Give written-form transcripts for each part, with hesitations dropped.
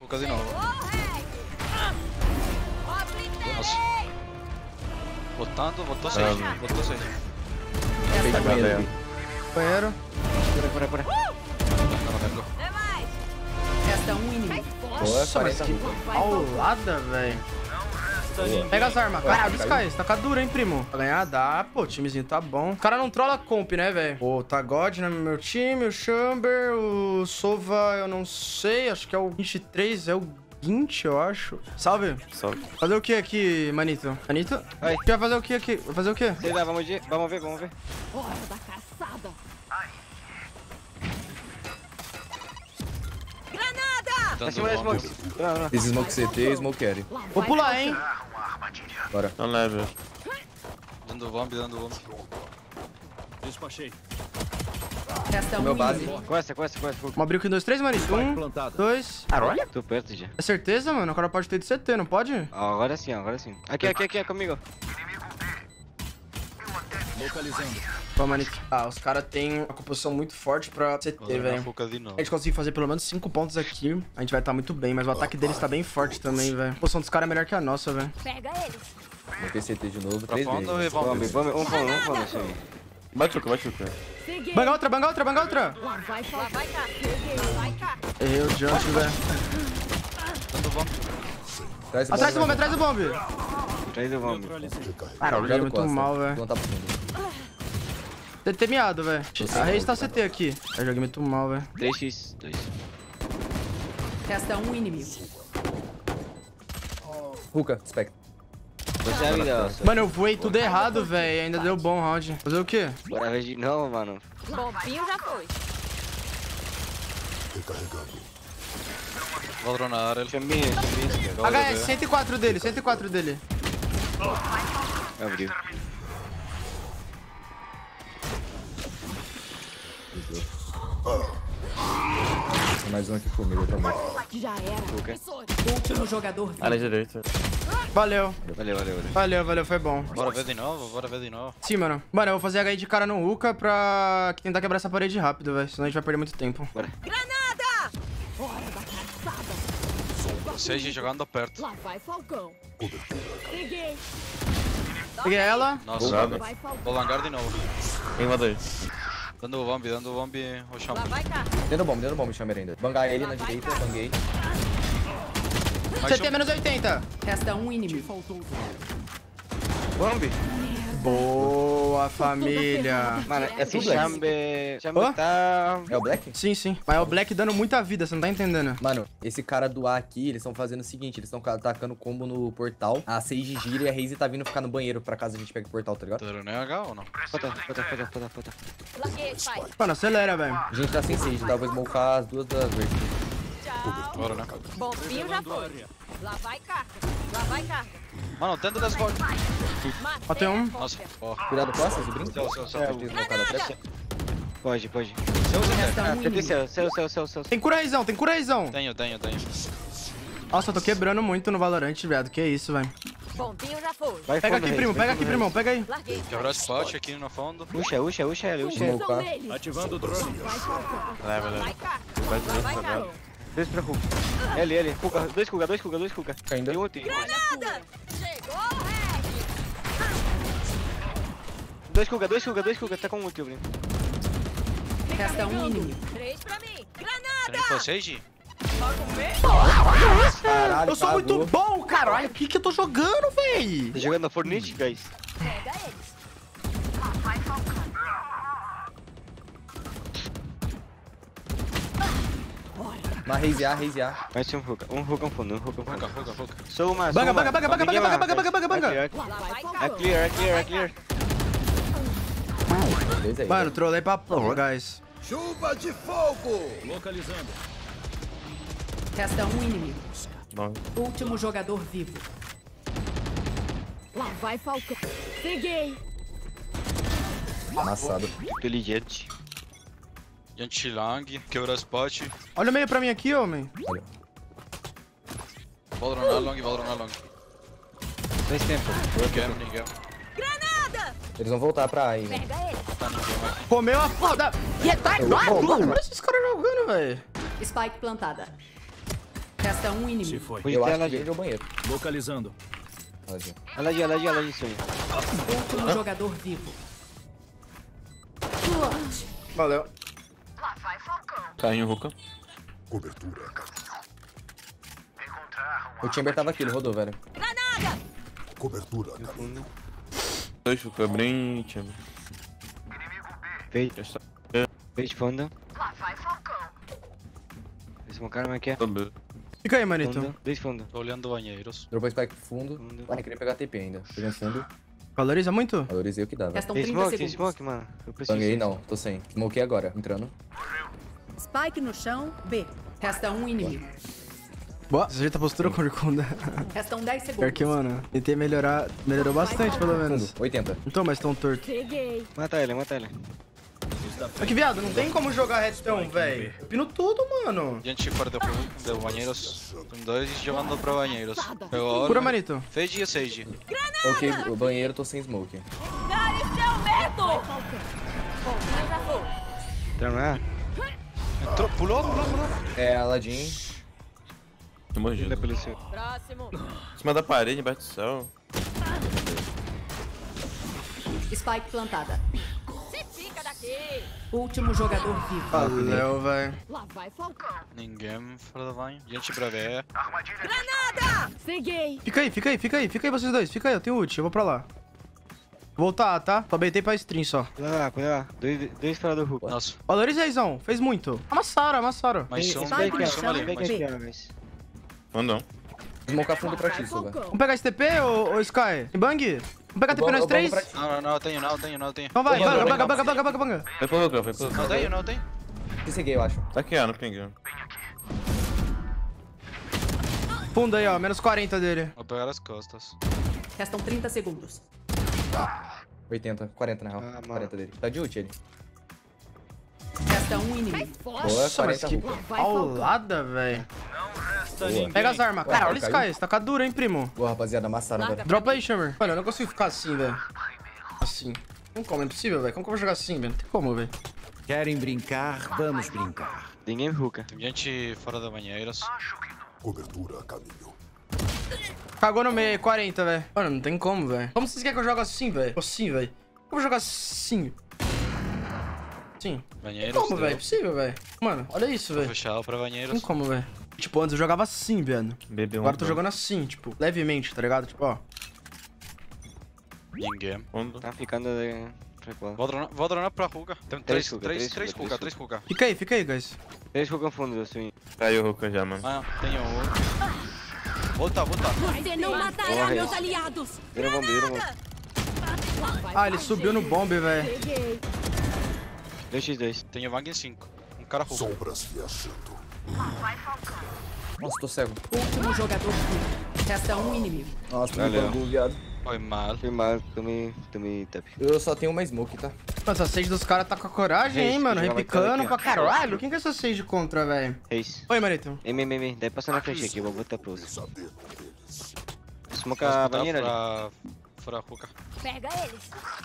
Lucas de novo. Nossa. Botando, botou 6. Botou 6. Tá galera. Banheiro. Bora. Resta um inimigo. Nossa, mas que paulada, velho. Pega as armas. Caralho, Sky, você tá dura, hein, primo? Pra ganhar dá, pô, o timezinho tá bom. O cara não trola comp, né, velho? Pô, tá God no meu time, o Chamber, o Sova, eu não sei, acho que é o 23, é o 20, eu acho. Salve. Salve. Fazer o que aqui, Manito? Manito? Oi. Vai fazer o que aqui? Vai fazer o quê? Sei lá, vamos ver. Hora da caçada. Tá cima da smoke. Não. Esse smoke CT e smoke carry. Vou pular, hein? Bora. Não leve. Dando bomb. Resta um Meu base. inimigo. Conhece. Vamos abrir aqui em 2, 3, Manito. 1, 2. Caralho. Tô perto já. É certeza, mano? O cara pode ter de CT, não pode? Agora sim. Aqui, comigo. Pô, Manito. Ah, os caras têm uma composição muito forte pra CT, velho. Lucas de novo. A gente conseguir fazer pelo menos 5 pontos aqui, a gente vai estar muito bem, mas o ataque deles tá bem forte também, velho. A posição dos caras é melhor que a nossa, velho. Pega eles. Vou ter CT de novo, Pra 3 fundo e vezes. vamos. Vamos isso aí. Vai, Chuca. Peguei. Banga outra. Lá vai cá. Errei o jump, velho. Dando bomb. Atrás do bombe, atrás do bombe. Traz o bomb. Cara, eu joguei muito mal, velho. Não tá fundo. CT miado, velho. A Reis tá CT aqui. Eu joguei muito mal, velho. 3x2. Resta um inimigo. Ruka, spec. Você é a vida, Mano, eu voei tudo errado, velho. Ainda deu bom round. Fazer o quê? Bora ver de novo, mano. Bombinho já foi. Valorou na área. Ele Chaminha. HS, 104 dele, 104 dele. Abriu. Tem mais um aqui comigo também. Já era. Último jogador. Área direita. Valeu. Valeu. Foi bom. Bora ver de novo. Sim, mano. Mano, eu vou fazer HI de cara no Ruka pra tentar quebrar essa parede rápido, velho. Senão a gente vai perder muito tempo. Bora. Hora da caçada. 6 jogando perto. Lá vai Falcão. Peguei. Peguei ela. Nossa, Vai Falcão. vou langar de novo. Invadei. Dando bomb, o chão. Lá vai cá. Dentro do bombe, Chamber ainda. Bangar ele na direita, banguei. CT menos 80. Resta um inimigo. Bomb. Boa, família. Mano, esse tudo é. Chamber Hã? tá... É o Black? Sim. Mas é o Black dando muita vida, você não tá entendendo. Mano, esse cara do A aqui, eles estão fazendo o seguinte, eles estão atacando combo no portal, a Sage gira e a Raze tá vindo ficar no banheiro pra caso a gente pegue o portal, tá ligado? Tá dando H ou não? Foda. Larguei, pai. Mano, acelera, velho. A gente tá sem Sage, tá? Eu vou smocar as duas das verdes. Tchau. Bora, né? Bombinho já foi. Lá vai carga. Mano, tenta das bolas. Matei um. Nossa, ó. Cuidado com essa, sobrinho. Pode. Resta um inimigo. Seu. Tem cura Reizão. Tenho. Nossa, eu tô quebrando muito no Valorant, viado. Que isso, velho. Bombinho já foi. Vai Pega fundo, aqui, Reis, primo. vai Pega fundo, aqui, primão. Pega aí. Larguei. Quebrar spot aqui no fundo. Reis. Puxa ele. Smocar. Neles. Ativando o drone. Vai Falcão. Leva. Vai carga. Vai Lá vai direita, carga. 2 pra Hulk. L. Cuca. 2 Cuca. Ainda. Tem outro. Granada. Chegou o Red. 2 Cuca. Tá com muito, Bruno. Resta um inimigo. 3 pra mim. Tem que você, G? Caralho, Eu sou muito bom, caralho. O que eu tô jogando, véi? Tá jogando na Fortnite, guys? Pega eles. Na Raze A. Mais um Hulk. Um Hulk fundo. Ruka. Sou uma. Banga. Lá vai É Falcão. clear. Beleza aí. Mano, trolei pra porra, guys. Localizando. Resta um inimigo. Bom. Último jogador vivo. Lá vai Falcão. Peguei. Amassado. Inteligente. Yantilang, quebrou spot. Olha o meio pra mim aqui, homem. Olha. Valorou na long. 2 tempo. Ninguém. Eles vão voltar pra A aí, né? Pega eles. Comeu a foda. E é tá. Olha esses caras jogando, velho. Spike plantada. Resta um inimigo. foi. Pode Eu ter acho ela que ele é o banheiro. Localizando. Ladinho. ela de sonho. Último jogador vivo. Valeu. Carrinho, Ruka. O Chamber tava aqui, ele rodou, velho. Dois Ruka, bem... Chamber. Fez. Já está. Fez fundo. Esse um cara, como é que é? Tô bem. Fica aí, manito. Fundo. Dois fundo. Tô olhando banheiros. Dropou spike pro fundo. Fundo. Ué, queria pegar TP ainda. Peguei um fundo. Valoriza muito? Valorizei o que dá, velho. Restam Tem 30 smoke, tem segundos. smoke, mano. Eu preciso. Banguei não, tô sem. Smokei agora, entrando. Spike no chão, B. Resta um inimigo. Boa. Você ajeita a postura com o Riconda. Restam 10 segundos. Pior que, mano, tentei melhorar. Melhorou bastante, pelo menos. Fundo, 80. Não tô mais tão torto. Peguei. Mata ele, mata ele. Aqui, viado, não tem como jogar retão, velho. Pino tudo, mano. Gente fora de banheiros. Tem dois jogando pra banheiros. Pegou Cura, olho. manito. Sage e Sage. Ok, o banheiro tô sem smoke. Entrando lá. Entrou, pulou. É, Aladdin. Tô mordido. Ele é polícia. Próximo. Em cima da parede, embaixo do céu. Spike plantada. Se fica daqui. Último jogador vivo. Valeu, velho. Lá vai Falcão. Ninguém fora da banho. Gente pra ver. Peguei. Fica aí vocês dois. Fica aí, eu tenho ult, eu vou pra lá. Voltar, tá? Só baitei pra stream só. Cuida lá. Dois fora do Hulk. Nossa, Valorizazão, fez muito. Amassaram. mais um, Spike no mais um chão, ali. Pega Mais um. aqui, ó, mas. Fundão. Smocar fundo pra ti, Suga. Vamos pegar esse TP, ô Sky? Tem bang? Vamos pegar TP nós três? Não, eu tenho. Então vai, banga. Vai pro Ruka, vai pro Ruka. Não tem. Ceguei, eu acho. Tá aqui, ó, no ping. Fundo aí, ó, menos 40 dele. Vou pegar as costas. Restam 30 segundos. 80, 40 na real. Ah, mano. 40 dele. Tá de ult ele. Resta um inimigo. Boa, Nossa, mas 40 que Hulk. paulada, velho. Boa. Pega as armas. Cara, olha o caiu. Sky, você tá dura, hein, primo? Boa, rapaziada, amassaram, Larga. velho. Dropa aí, Shammer. Mano, eu não consigo ficar assim, velho. Assim. Não como, é impossível, velho. Como que eu vou jogar assim, velho? Não tem como, velho. Querem brincar? Vamos brincar. Ninguém Hulk. Tem gente fora da banheiros. Cagou no meio, 40, velho. Mano, não tem como, velho. Como vocês querem que eu jogue assim, velho? Assim, velho. Como eu vou jogar assim? Sim. Banheiros. Como, velho? Impossível, velho. Mano, olha isso, Vou velho. fechar pra Não banheiros. tem como, velho. Tipo, antes eu jogava assim, velho. BB1. Agora eu tô jogando assim, tipo, levemente, tá ligado? Tipo, ó. Ninguém. Fundo. Tá ficando tranquilo. Vou dronar pra Ruka. Tem Três três Ruka, Ruka. Fica aí, guys. Três Hulk fundo, assim. Caiu o Ruka já, mano. Ah, tenho um. Volta. Você não matará Morre. meus aliados. Vira bombeiro, mano. Ah, ele subiu no bomb, velho. Peguei. 2x2. Tenho Vang em 5. Um cara Ruka. Nossa, tô cego. Último jogador vivo. Resta um inimigo. Nossa, tô Valeu. bambu, viado. Foi mal. Fui mal, tomei tap. Eu só tenho uma smoke, tá? Mano, essa sage dos caras tá com a coragem, hein, Esse, mano? que já vai Repicando estar pra aqui, ó. caralho. Quem que é essa sage contra, velho? Reis. Oi, manito. M. Deve passar na frente aqui, vou botar pro você. Smoke a Posso botar banheira ali. pra fora Ruka. Pega eles.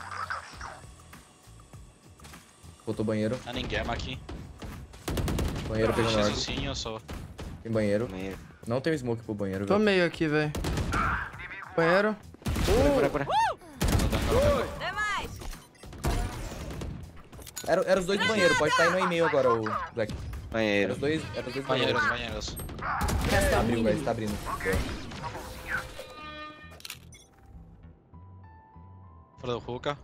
Botou banheiro. Ah, ninguém aqui. Banheiro pegando Deixa orbe. assim, eu só. Tem banheiro. Banheiro. Não tem smoke pro banheiro, Tô velho. meio aqui, velho. Banheiro. Bora. Demais. Era os dois do banheiro, pode estar indo aí meio agora, o Black. Era Banheiro. os dois do banheiro. Banheiros. Resta um Abriu, guys, inimigo. tá abrindo. Fora do Ruka.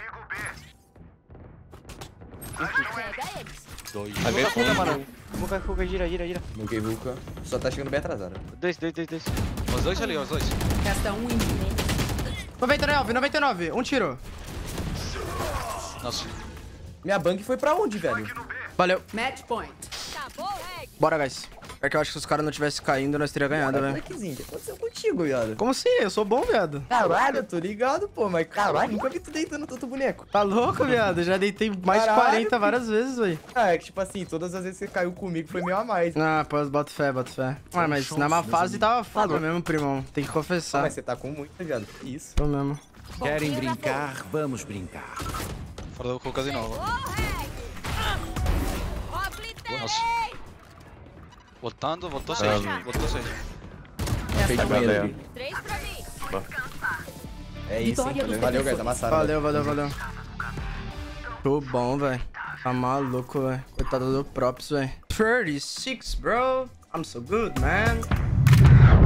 Pega eles. 2. Smoke fuga, mano. Smoke fuga, gira. Smokei Hulk. Só tá chegando bem atrasado. Dois. Os dois ali, os dois. Resta um inimigo. 99. Um tiro. Nossa. Minha bang foi pra onde, velho? Valeu. Match point. Acabou, Reg. Bora, guys. É que eu acho que se os caras não tivessem caindo, nós teríamos ganhado, velho. Blackzinho, o que aconteceu contigo, viado? Como assim? Eu sou bom, viado. Caralho, eu tô ligado, pô, mas caralho, nunca vi tu deitando tanto boneco. Tá louco, viado? Eu já deitei mais de Caralho, 40 várias vezes, velho. Ah, é que tipo assim, todas as vezes que você caiu comigo foi meio a mais. Ah, pô, boto fé. Ah, mas na má fase tava foda mesmo, primão. Tem que Ah, confessar. mas você tá com muito, viado. Que isso? Tô mesmo. Querem brincar? Vamos brincar. Fora do Ruka de novo. Ô, Reg. Obliterei. Nossa. Voltando, voltou Sage. Voltou Sage. Fez de banheiro aqui. 3 pra mim. É isso, hein? Vitória dos Valeu, guys. Amassaram. Valeu. Tô bom, velho. Tá maluco, velho. Coitado do props, velho. 36, bro. I'm so good, man.